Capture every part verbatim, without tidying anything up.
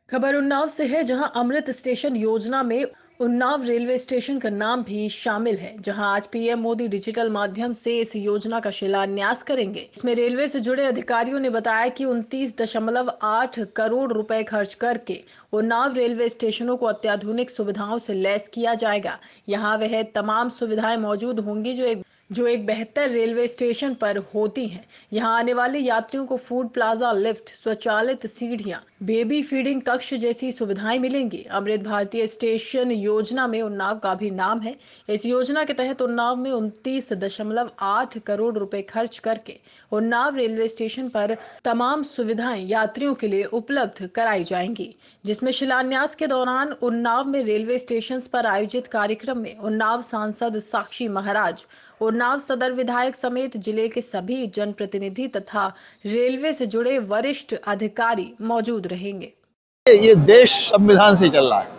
खबर उन्नाव से है, जहां अमृत स्टेशन योजना में उन्नाव रेलवे स्टेशन का नाम भी शामिल है, जहां आज पीएम मोदी डिजिटल माध्यम से इस योजना का शिलान्यास करेंगे। इसमें रेलवे से जुड़े अधिकारियों ने बताया कि उनतीस दशमलव आठ करोड़ रुपए खर्च करके उन्नाव रेलवे स्टेशनों को अत्याधुनिक सुविधाओं से लैस किया जाएगा। यहाँ वह तमाम सुविधाएं मौजूद होंगी जो एक जो एक बेहतर रेलवे स्टेशन पर होती हैं। यहाँ आने वाले यात्रियों को फूड प्लाजा, लिफ्ट, स्वचालित सीढ़ियां, बेबी फीडिंग कक्ष जैसी सुविधाएं मिलेंगी। अमृत भारतीय स्टेशन योजना में उन्नाव का भी नाम है। इस योजना के तहत उन्नाव में उनतीस दशमलव आठ करोड़ रुपए खर्च करके उन्नाव रेलवे स्टेशन पर तमाम सुविधाएं यात्रियों के लिए उपलब्ध कराई जाएंगी, जिसमें शिलान्यास के दौरान उन्नाव में रेलवे स्टेशन पर आयोजित कार्यक्रम में उन्नाव सांसद साक्षी महाराज, उन्नाव सदर विधायक समेत जिले के सभी जनप्रतिनिधि तथा रेलवे से जुड़े वरिष्ठ अधिकारी मौजूद रहेंगे। ये देश संविधान से चल रहा है,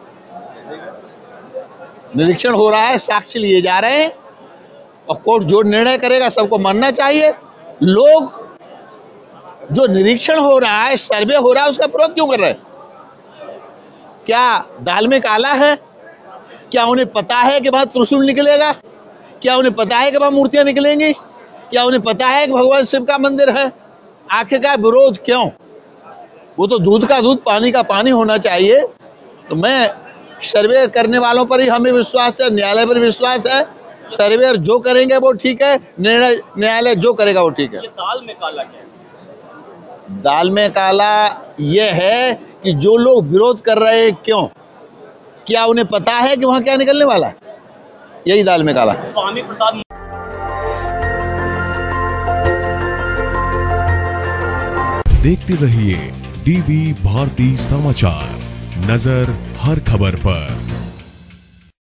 निरीक्षण हो रहा है, साक्ष्य लिए जा रहे हैं और कोर्ट जो निर्णय करेगा सबको मानना चाहिए। लोग जो निरीक्षण हो रहा है, सर्वे हो रहा है, उसका विरोध क्यों कर रहे हैं? क्या दाल में काला है? क्या उन्हें पता है कि वहां त्रिशूल निकलेगा? क्या उन्हें पता है कि वहां मूर्तियां निकलेंगी? क्या उन्हें पता है कि भगवान शिव का मंदिर है? आखिरकार विरोध क्यों? वो तो दूध का दूध, पानी का पानी होना चाहिए। तो मैं सर्वे करने वालों पर ही हमें विश्वास है, न्यायालय पर विश्वास है। सर्वे जो करेंगे वो ठीक है, निर्णय न्यायालय जो करेगा वो ठीक है। ये दाल में काला क्या है? दाल में काला ये है कि जो लोग विरोध कर रहे हैं क्यों, क्या उन्हें पता है कि वहां क्या निकलने वाला है? यही दाल में काला। स्वामी प्रसाद देखते रहिए डीवी भारती समाचार, नजर हर खबर पर।